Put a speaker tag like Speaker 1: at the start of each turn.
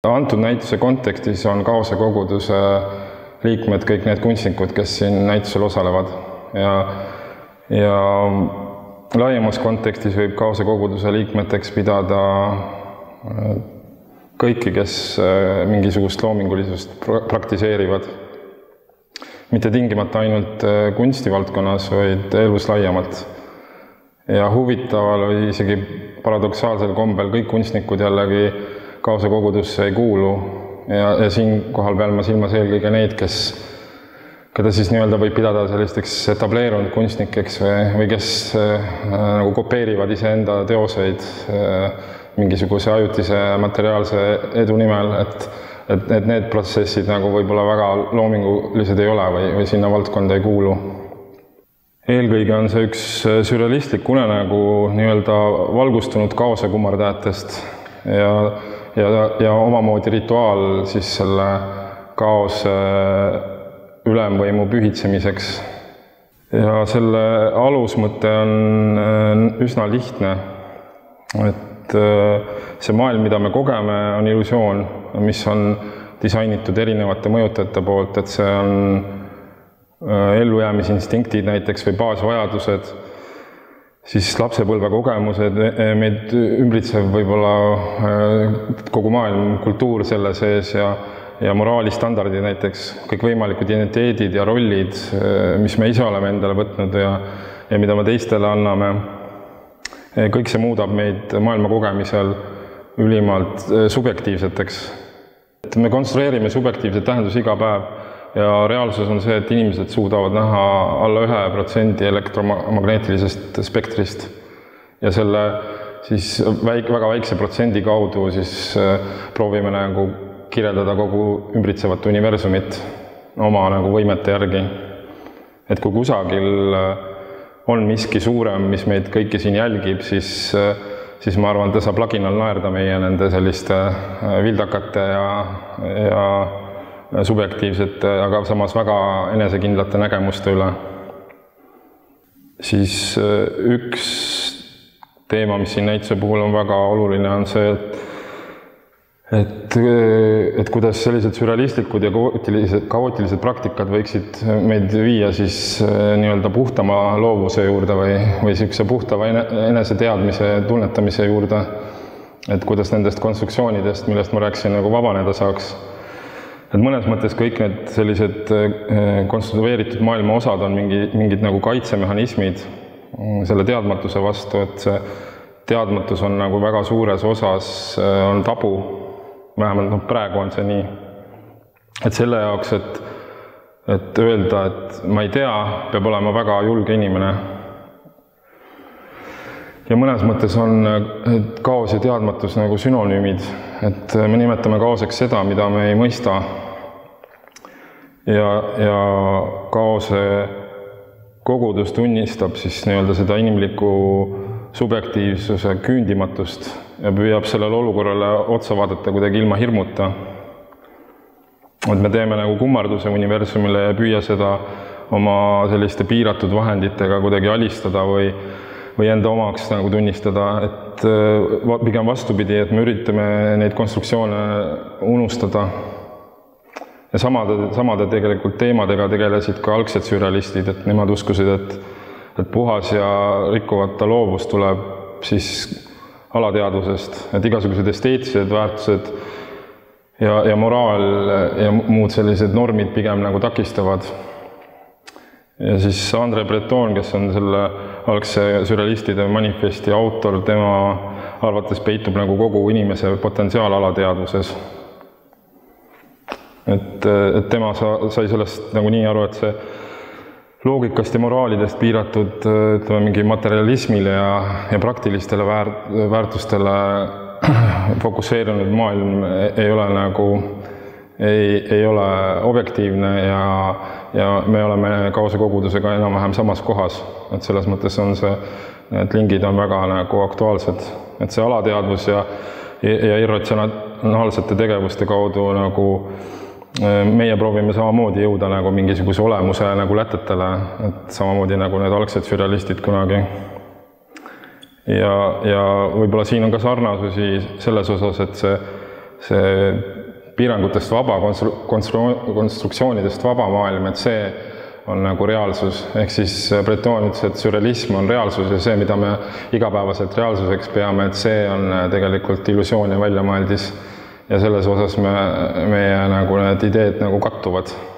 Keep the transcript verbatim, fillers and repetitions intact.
Speaker 1: Antud näituse kontekstis on Kaose koguduse liikmed kõik need kunstnikud, kes siin näitusel osalevad. Ja, ja laiemas kontekstis võib Kaose koguduse liikmeteks pidada kõiki, kes mingisugust loomingulisust praktiseerivad. Mitte tingimata ainult kunstivaldkonnas, vaid elus laiemalt. Ja huvitaval või isegi paradoksaalsel kombel kõik kunstnikud jällegi Kaose kogudusse ei kuulu ja, ja siin kohal peal ma silmas eelkõige neid, kes, keda siis nii-öelda võib pidada sellisteks etableerunud kunstnikeks või, või kes äh, nagu kopeerivad iseenda teoseid äh, mingisuguse ajutise materiaalse edu nimel, et, et, et need protsessid nagu võib-olla väga loomingulised ei ole või, või sinna valdkonda ei kuulu. Eelkõige on see üks sürrealistlik unenägu nii-öelda valgustunud Kaose kummardajatest ja Ja, ja omamoodi rituaal siis selle kaose ülemvõimu pühitsemiseks. Ja selle alusmõte on üsna lihtne, et see maailm, mida me kogeme, on illusioon, mis on disainitud erinevate mõjutajate poolt, et see on ellujäämisinstinktiid näiteks või baasvajadused, siis lapsepõlve kogemused, meid ümbritsev võib-olla kogu maailm, kultuur selle sees ja, ja moraalistandardid näiteks, kõik võimalikud identiteedid ja rollid, mis me ise oleme endale võtnud ja, ja mida me teistele anname. Kõik see muudab meid maailma kogemisel ülimalt subjektiivseteks. Et me konstrueerime subjektiivset tähendus iga päev ja reaalsus on see, et inimesed suudavad näha alla ühe protsendi elektromagneetilisest spektrist ja selle siis väik, väga väikse protsendi kaudu siis proovime nagu kirjeldada kogu ümbritsevat universumit oma nagu võimete järgi. Et kui kusagil on miski suurem, mis meid kõiki siin jälgib, siis, siis ma arvan, ta saab laginal naerda meie nende selliste vildakate ja, ja subjektiivsete, aga samas väga enesekindlate nägemuste üle. Siis üks teema, mis siin näituse puhul on väga oluline, on see, et, et, et kuidas sellised sürrealistlikud ja kaootilised, kaootilised praktikad võiksid meid viia siis nii-öelda puhtama loovuse juurde või, või sellise puhtava eneseteadmise tunnetamise juurde, et kuidas nendest konstruktsioonidest, millest ma rääkisin, nagu vabaneda saaks. Et mõnes mõttes kõik need sellised konstrueeritud maailma osad on mingi, mingid nagu kaitsemehhanismid selle teadmatuse vastu, et see teadmatus on nagu väga suures osas on tabu, vähemalt no, praegu on see nii. Et selle jaoks, et, et öelda, et ma ei tea, peab olema väga julge inimene. Ja mõnes mõttes on kaos ja teadmatus nagu sünonüümid, et me nimetame kaoseks seda, mida me ei mõista. Ja, ja kaose kogudus tunnistab siis nii-öelda seda inimliku subjektiivsuse küündimatust ja püüab sellele olukorrale otsa vaadata kuidagi ilma hirmuta. Et me teeme nagu kummarduse universumile ja püüa seda oma selliste piiratud vahenditega kuidagi alistada või või enda omaks nagu tunnistada, et pigem vastupidi, et me üritame neid konstruktsioone unustada. Ja samade, samade tegelikult teemadega tegelesid ka algsed sürrealistid, et nemad uskusid, et, et puhas ja rikkuvata loovus tuleb siis alateadvusest, et igasugused esteetilised väärtused ja, ja moraal ja muud sellised normid pigem nagu takistavad. Ja siis André Breton, kes on selle algse sürrealistide manifesti autor, tema arvates peitub nagu kogu inimese potentsiaal alateadvuses. Et, et tema sai sellest nagu nii aru, et see loogikast ja moraalidest piiratud ütleme, mingi materialismile ja, ja praktilistele väärt, väärtustele fokusseerunud maailm ei ole nagu ei, ei ole objektiivne ja, ja me oleme Kaose kogudusega enam-vähem samas kohas. Et selles mõttes on see, need lingid on väga nagu aktuaalsed. Et see alateadvus ja, ja irratsionaalsete tegevuste kaudu nagu meie proovime samamoodi jõuda nagu mingisuguse olemuse nagu lätetele, et samamoodi nagu need algsed sürrealistid kunagi. Ja, ja võib-olla siin on ka sarnasusi selles osas, et see see piirangutest vaba, konstruktsioonidest vaba maailm, et see on nagu reaalsus. Ehk siis Breton ütles, et sürrealism on reaalsus ja see, mida me igapäevaselt reaalsuseks peame, et see on tegelikult illusioon ja väljamõeldis. Ja selles osas me, meie nagu need ideed nagu kattuvad.